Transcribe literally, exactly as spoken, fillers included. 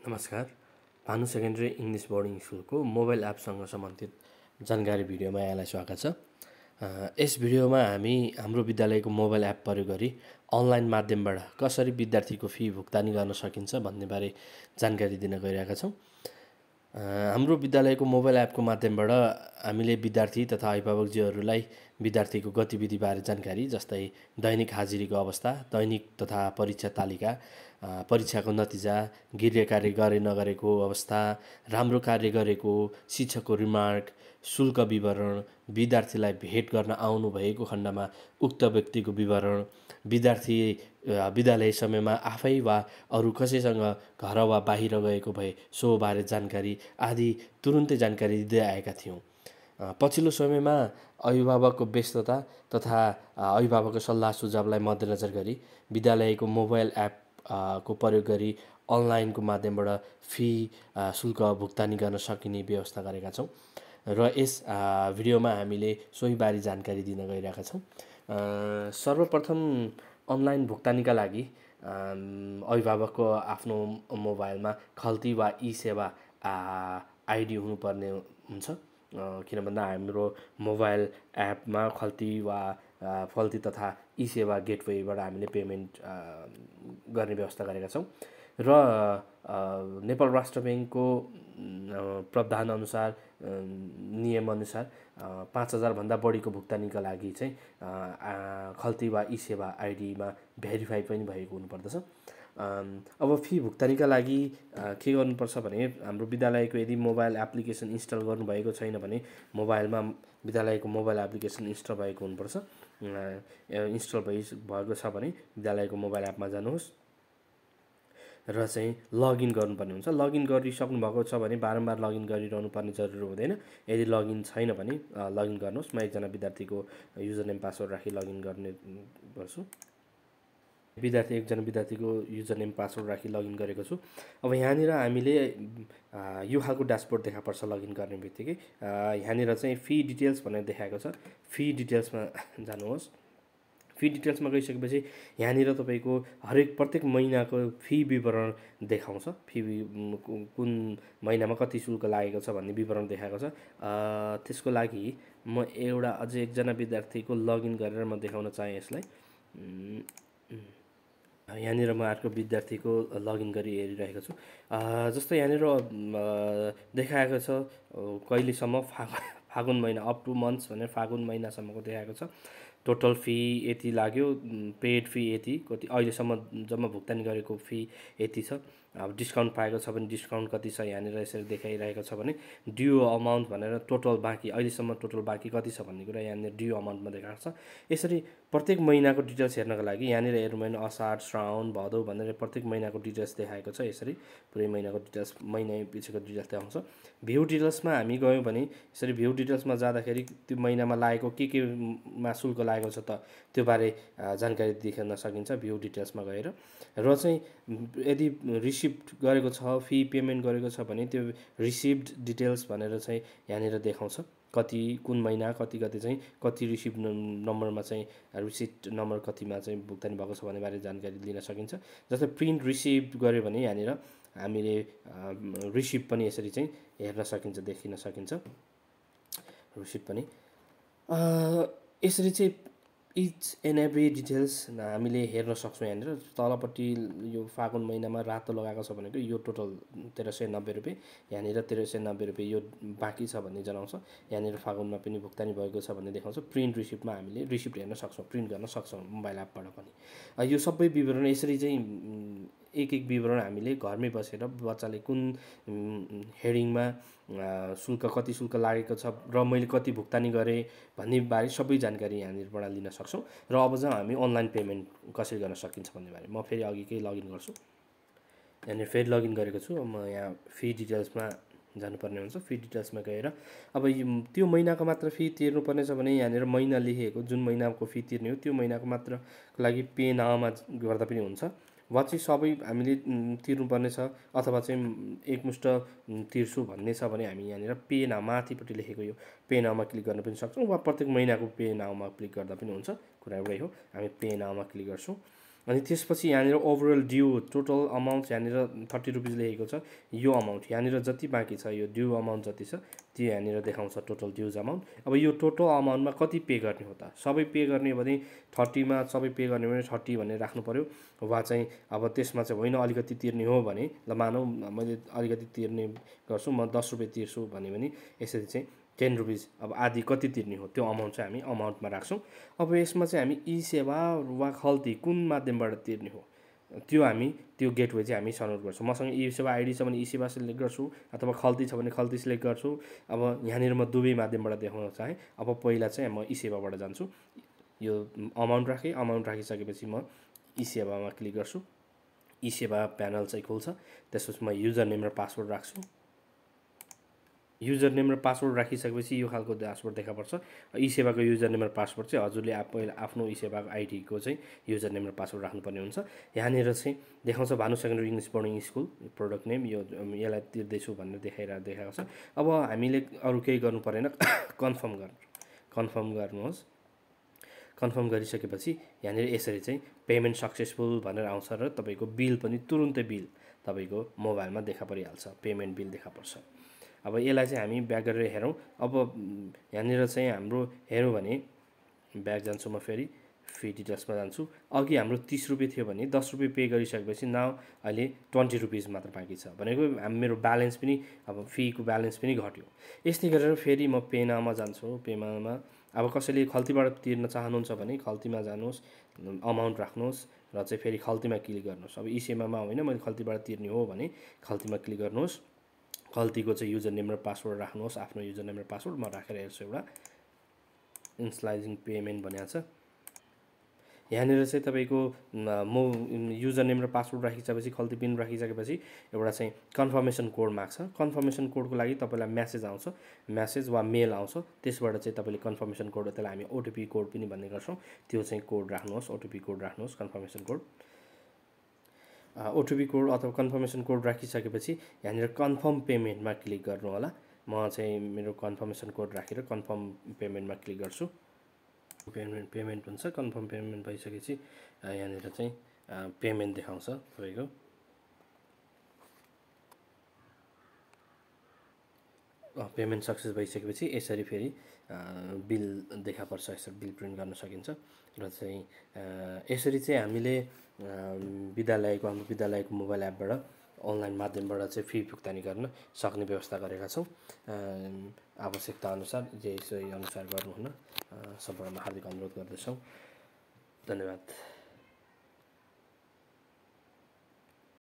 नमस्कार। Bhanu secondary English boarding स्कुलको mobile एपसँग सम्बन्धित जानकारी भिडियोमा यहाँलाई स्वागत छ। यस भिडियोमा हामी हाम्रो विद्यालयको मोबाइल एप प्रयोग गरी अनलाइन माध्यमबाट कसरी विद्यार्थीको फी भुक्तानी गर्न सकिन्छ भन्ने बारे जानकारी दिन गइरहेका छौँ। हाम्रो विद्यालयको मोबाइल एपको माध्यमबाट हामीले विद्यार्थी तथा अभिभावकजीहरूलाई विद्यार्थीको गतिविधिबारे जानकारी जस्तै दैनिक हाजिरीको अवस्था, दैनिक तथा परीक्षा तालिका, परीक्षाको नतिजा, गृह कार्य गरे नगरेको अवस्था, राम्रो कार्य गरेको, शिक्षकको रिमार्क, शुल्क विवरण, विद्यार्थीलाई भेट गर्न आउनु भएको खण्डमा उक्त व्यक्तिको विवरण, विद्यार्थी विद्यालय समयमा आफै वा अरू कसैसँग घर वा बाहिर गएको भए सो बारे जानकारी आदि तुरुन्तै जानकारी दिँदै आएका थियौँ। पछिल्लो समयमा अभिभावकको व्यस्तता तथा अभिभावकको सल्लाह सुझावलाई मध्यनजर गरी विद्यालयको मोबाइल एप को प्रयोग गरी अनलाइनको माध्यमबाट फी शुल्क भुक्तानी गर्न सकिने व्यवस्था गरेका छौँ र यस भिडियोमा हामीले सोहीबारे जानकारी दिन गइरहेका छौँ। सर्वप्रथम अनलाइन भुक्तानीका लागि अभिभावकको आफ्नो मोबाइलमा खल्ती वा ई सेवा आइडी हुनुपर्ने हुन्छ। किन भन्दा हाम्रो मोबाइल एपमा खल्ती वा फल्ती तथा ई सेवा गेटवेबाट हामीले पेमेन्ट गर्ने व्यवस्था गरेका छौँ र नेपाल राष्ट्र ब्याङ्कको प्रावधान अनुसार नियमअनुसार पाँच हजारभन्दा बढीको भुक्तानीका लागि चाहिँ खल्ती वा ई सेवा आइडीमा भेरिफाई पनि भएको हुनुपर्दछ। अब फी भुक्तानीका लागि के गर्नुपर्छ भने हाम्रो विद्यालयको यदि मोबाइल एप्लिकेसन इन्स्टल गर्नुभएको छैन भने मोबाइलमा विद्यालयको मोबाइल एप्लिकेसन इन्स्टल भएको हुनुपर्छ। इन्स्टल भइ भएको छ भने विद्यालयको मोबाइल एपमा जानुहोस् र चाहिँ लगइन गर्नुपर्ने हुन्छ। लगइन गरिसक्नु भएको छ भने बारम्बार लगइन गरिरहनु पर्ने जरुरी हुँदैन। यदि लगइन छैन भने लगइन गर्नुहोस्। म एकजना विद्यार्थीको युजर नेम पासवर्ड राखी लगइन गर्ने गर्छु। विद्यार्थी एकजना विद्यार्थीको युजर नेम पासवर्ड राखी लगइन गरेको छु। अब यहाँनिर हामीले यो खालको ड्यासबोर्ड देखा पर्छ लगइन गर्ने बित्तिकै। यहाँनिर चाहिँ फी डिटेल्स भनेर देखाएको छ। फी डिटेल्समा जानुहोस्। फी डिटेल्समा गइसकेपछि यहाँनिर तपाईँको हरेक प्रत्येक महिनाको फी विवरण देखाउँछ। फी कुन महिनामा कति शुल्क लागेको छ भन्ने विवरण देखाएको छ। त्यसको लागि म एउटा अझै एकजना विद्यार्थीको लगइन गरेर म देखाउन चाहेँ यसलाई। यहाँनिर म अर्को विद्यार्थीको लगइन गरी हेरिरहेको छु। जस्तो यहाँनिर देखाएको छ कहिलेसम्म फागुन फागुन महिना अप टु मन्थ्स भनेर फागुन महिनासम्मको देखाएको छ। टोटल फी यति लाग्यो, पेड फी यति, कति अहिलेसम्म जम्मा भुक्तानी गरेको फी यति छ। अब डिस्काउन्ट पाएको छ भने डिस्काउन्ट कति छ यहाँनिर यसरी देखाइरहेको छ भने ड्यू अमाउन्ट भनेर टोटल बाँकी अहिलेसम्म टोटल बाँकी कति छ भन्ने कुरा यहाँनिर ड्यू अमाउन्टमा देखाएको छ। यसरी प्रत्येक महिनाको डिटेल्स हेर्नको लागि यहाँनिर हेर्नु भएन असार, श्रावण, भदौ भनेर प्रत्येक महिनाको डिटेल्स देखाएको छ। यसरी पुरै महिनाको डिटेल्स महिना पछिको डिटेल्स देखाउँछ। भ्यू डिटेल्समा हामी गयौँ भने यसरी भ्यू डिटेल्समा जाँदाखेरि त्यो महिनामा लागेको के केमा शुल्क लागेको छ त त्यो बारे जानकारी देख्न सकिन्छ भ्यू डिटेल्समा गएर। र चाहिँ यदि रिसिप्ट गरेको छ, फी पेमेन्ट गरेको छ भने त्यो रिसिप्ट डिटेल्स भनेर चाहिँ यहाँनिर देखाउँछ। कति कुन महिना कति कति चाहिँ कति रिसिप्ट नम्बरमा चाहिँ रिसिप्ट नम्बर कतिमा चाहिँ भुक्तानी भएको छ भन्ने बारे जानकारी लिन सकिन्छ। जस्तै प्रिन्ट रिसिप्ट गऱ्यो भने यहाँनिर हामीले रिसिप्ट पनि यसरी चाहिँ हेर्न सकिन्छ, देखिन सकिन्छ रिसिप्ट पनि। यसरी चाहिँ इच एन्ड एभ्री डिटेल्स हामीले हेर्न सक्छौँ। यहाँनिर तलपट्टि यो फागुन महिनामा रातो लगाएको छ भनेको यो टोटल तेह्र सय नब्बे रुपियाँ, यहाँनिर तेह्र सय नब्बे रुपियाँ यो बाँकी छ भन्ने जनाउँछ। यहाँनिर फागुनमा पनि भुक्तानी भएको छ भन्ने देखाउँछ। प्रिन्ट रिसिप्टमा हामीले रिसिप्ट हेर्न सक्छौँ, प्रिन्ट गर्न सक्छौँ मोबाइल एपबाट पनि। यो सबै विवरण यसरी चाहिँ एक एक विवरण हामीले घरमै बसेर बच्चाले कुन हेडिङमा शुल्क कति शुल्क लागेको छ र मैले कति भुक्तानी गरेँ भन्ने बारे सबै जानकारी यहाँनिरबाट लिन सक्छौँ। र अब चाहिँ हामी अनलाइन पेमेन्ट कसरी गर्न सकिन्छ भन्ने बारे म फेरि अघिकै लगइन गर्छु। यहाँनिर फेरि लगइन गरेको छु। म यहाँ फी डिटेल्समा जानुपर्ने हुन्छ। फी डिटेल्समा गएर अब त्यो महिनाको मात्र फी तिर्नुपर्ने छ भने यहाँनिर महिना लेखिएको जुन महिनाको फी तिर्ने हो त्यो महिनाको मात्रको लागि पे नाउमा गर्दा पनि हुन्छ। वा चाहिँ सबै हामीले तिर्नुपर्ने छ अथवा चाहिँ एकमुष्ट तिर्छु भन्ने छ भने हामी यहाँनिर पे नाउ माथिपट्टि लेखेको यो पे नाउमा क्लिक गर्न पनि सक्छौँ वा प्रत्येक महिनाको पे नाउमा क्लिक गर्दा पनि हुन्छ। कुरा एउटै हो। हामी पे नाउमा क्लिक गर्छौँ। अनि त्यसपछि यहाँनिर ओभरअल ड्यू टोटल अमाउन्ट यहाँनिर थर्टी रुपिज लेखेको छ। यो अमाउन्ट यहाँनिर जति बाँकी छ यो ड्यू अमाउन्ट जति छ त्यो यहाँनिर देखाउँछ टोटल ड्युज अमाउन्ट। अब यो टोटल अमाउन्टमा कति पे गर्ने हो त, सबै पे गर्ने भने थर्टीमा सबै पे गर्ने भने थर्टी भनेर राख्नु पऱ्यो, वा चाहिँ अब त्यसमा चाहिँ होइन अलिकति तिर्ने हो भने ल मानौँ मैले अलिकति तिर्ने गर्छु म दस रुपियाँ तिर्छु भन्यो भने यसरी चाहिँ टेन रुपिज अब आधी कति तिर्ने हो त्यो अमाउन्ट चाहिँ हामी अमाउन्टमा राख्छौँ। अब यसमा चाहिँ हामी ई सेवा वा खल्ती कुन माध्यमबाट तिर्ने हो त्यो हामी त्यो गेटवे चाहिँ हामी छनौट गर्छौँ। मसँग ई सेवा आइडी छ भने ई सेवा सिलेक्ट गर्छु, अथवा खल्ती छ भने खल्ती सिलेक्ट गर्छु। अब यहाँनिर म दुवै माध्यमबाट देखाउन चाहेँ। अब पहिला चाहिँ म ई सेवाबाट जान्छु, यो अमाउन्ट राखेँ, अमाउन्ट राखिसकेपछि म ई सेवामा क्लिक गर्छु। ई सेवा प्यानल चाहिँ खुल्छ। त्यसपछि म युजर नेम र पासवर्ड राख्छु। युजर नेम र पासवर्ड राखिसकेपछि यो खालको ड्यासबोर्ड देखा पर्छ। ई सेवाको युजर नेम र पासवर्ड चाहिँ हजुरले पहिला आफ्नो ई सेवाको आइडीको चाहिँ युजर नेम र पासवर्ड राख्नुपर्ने हुन्छ। यहाँनिर चाहिँ देखाउँछ Bhanu secondary English boarding school product name, यो यसलाई तिर्दैछु भनेर देखाइरहेको देखाएको छ। अब हामीले अरू केही गर्नु परेन, कन्फर्म गर्नु कन्फर्म गर्नुहोस्। कन्फर्म गरिसकेपछि यहाँनिर यसरी चाहिँ पेमेन्ट सक्सेसफुल भनेर आउँछ र तपाईँको बिल पनि तुरुन्तै बिल तपाईँको मोबाइलमा देखा परिहाल्छ, पेमेन्ट बिल देखा पर्छ। अब यसलाई चाहिँ हामी ब्याक गरेर हेरौँ। अब यहाँनिर चाहिँ हाम्रो हेरौँ भने ब्याक जान्छु म, फेरि फी डिटेल्समा जान्छु। अघि हाम्रो तिस रुपियाँ थियो भने दस रुपियाँ पे गरिसकेपछि नाउ अहिले ट्वेन्टी रुपिज मात्र बाँकी छ भनेको मेरो ब्यालेन्स पनि अब फीको ब्यालेन्स पनि घट्यो। यस्तै गरेर फेरि म पेनामा जान्छु। पेनामा अब कसैले खल्तीबाट तिर्न चाहनुहुन्छ भने खल्तीमा जानुहोस्, अमाउन्ट राख्नुहोस् र चाहिँ फेरि खल्तीमा क्लिक गर्नुहोस्। अब ई सेवामा होइन मैले खल्तीबाट तिर्ने हो भने खल्तीमा क्लिक गर्नुहोस्। खल्तीको चाहिँ युजर नेम र पासवर्ड राख्नुहोस्, आफ्नो युजर नेम र पासवर्ड म राखेर हेर्छु। एउटा इन्स्लाइजिङ पेमेन्ट भनेको छ। यहाँनिर चाहिँ तपाईँको म युजर नेम र पासवर्ड राखिसकेपछि खल्ती पिन राखिसकेपछि एउटा चाहिँ कन्फर्मेसन कोड माग्छ। कन्फर्मेसन कोडको लागि तपाईँलाई म्यासेज आउँछ, म्यासेज वा मेल आउँछ। त्यसबाट चाहिँ तपाईँले कन्फर्मेसन कोड, त्यसलाई हामी ओटिपी कोड पनि भन्ने गर्छौँ, त्यो चाहिँ कोड राख्नुहोस्, ओटिपी कोड राख्नुहोस्, कन्फर्मेसन कोड। ओटिपी कोड अथवा कन्फर्मेसन कोड राखिसकेपछि यहाँनिर कन्फर्म पेमेन्टमा क्लिक गर्नु होला। म चाहिँ मेरो कन्फर्मेसन कोड राखेर कन्फर्म पेमेन्टमा क्लिक गर्छु। पेमेन्ट पेमेन्ट हुन्छ। कन्फर्म पेमेन्ट भइसकेपछि यहाँनिर चाहिँ पेमेन्ट देखाउँछ तपाईँको। पेमेन्ट सक्सेस भइसकेपछि यसरी फेरि बिल देखा पर्छ, यसरी बिल प्रिन्ट गर्न सकिन्छ। र चाहिँ यसरी चाहिँ हामीले विद्यालयको हाम्रो विद्यालयको मोबाइल एपबाट अनलाइन माध्यमबाट चाहिँ फी भुक्तानी गर्न सक्ने व्यवस्था गरेका छौँ। आवश्यकता अनुसार जे अनुसार गर्नुहुन सबैलाई हार्दिक अनुरोध गर्दछौँ। धन्यवाद।